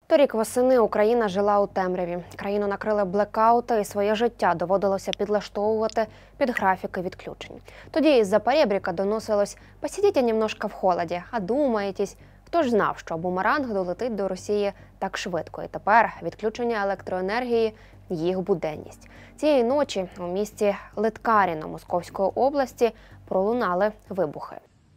Торік восени Україна жила у темряві. Країну накрили блекаути і своє життя доводилося підлаштовувати під графіки відключень. Тоді із-за перебріка доносилось «посидіть немножко в холоді, а думаєтесь». Хто ж знав, що бумеранг долетить до Росії так швидко. І тепер відключення електроенергії – їх буденність. Цієї ночі у місті Литкаріно Московської області пролунали вибухи.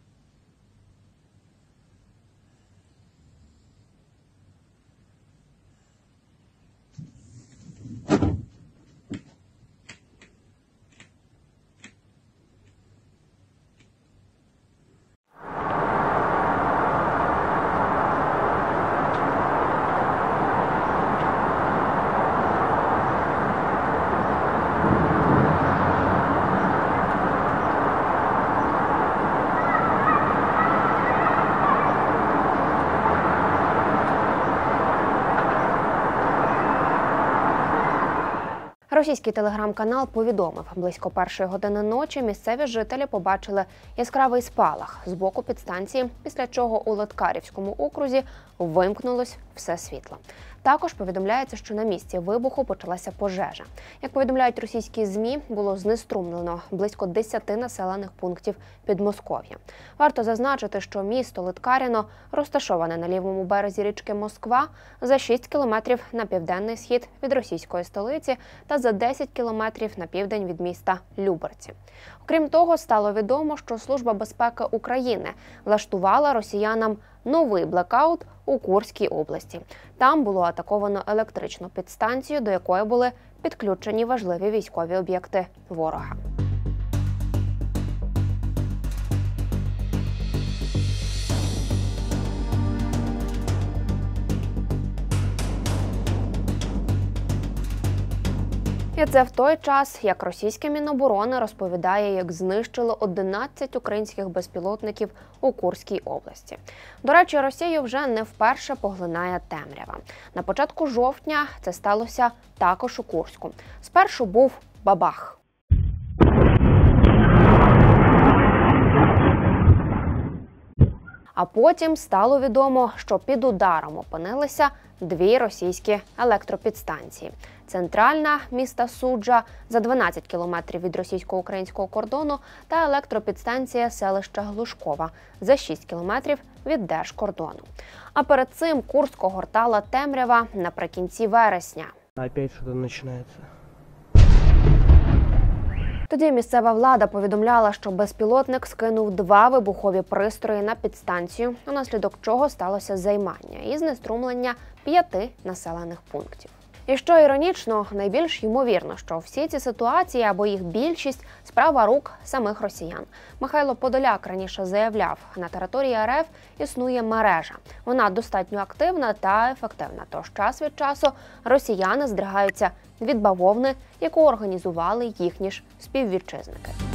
Російський телеграм-канал повідомив, близько 1-ї години ночі місцеві жителі побачили яскравий спалах з боку підстанції, після чого у Литкарівському окрузі вимкнулось все світло. Також повідомляється, що на місці вибуху почалася пожежа. Як повідомляють російські ЗМІ, було знеструмлено близько 10 населених пунктів Підмосков'я. Варто зазначити, що місто Литкаріно розташоване на лівому березі річки Москва, за 6 кілометрів на південний схід від російської столиці та за 10 кілометрів на південь від міста Люберці. Окрім того, стало відомо, що Служба безпеки України влаштувала росіянам новий блекаут у Курській області. Там було атаковано електричну підстанцію, до якої були підключені важливі військові об'єкти ворога. І це в той час, як російське Міноборони розповідає, як знищило 11 українських безпілотників у Курській області. До речі, Росію вже не вперше поглинає темрява. На початку жовтня це сталося також у Курську. Спершу був бабах. А потім стало відомо, що під ударом опинилися дві російські електропідстанції. Центральна міста Суджа за 12 кілометрів від російсько-українського кордону та електропідстанція селища Глушкова за 6 кілометрів від держкордону. А перед цим Курськ огортала темрява наприкінці вересня. Опять щось починається. Тоді місцева влада повідомляла, що безпілотник скинув 2 вибухові пристрої на підстанцію, унаслідок чого сталося займання і знеструмлення 5 населених пунктів. І що іронічно, найбільш ймовірно, що всі ці ситуації або їх більшість – справа рук самих росіян. Михайло Подоляк раніше заявляв, на території РФ існує мережа. Вона достатньо активна та ефективна, тож час від часу росіяни здригаються від бавовни, яку організували їхні ж співвітчизники.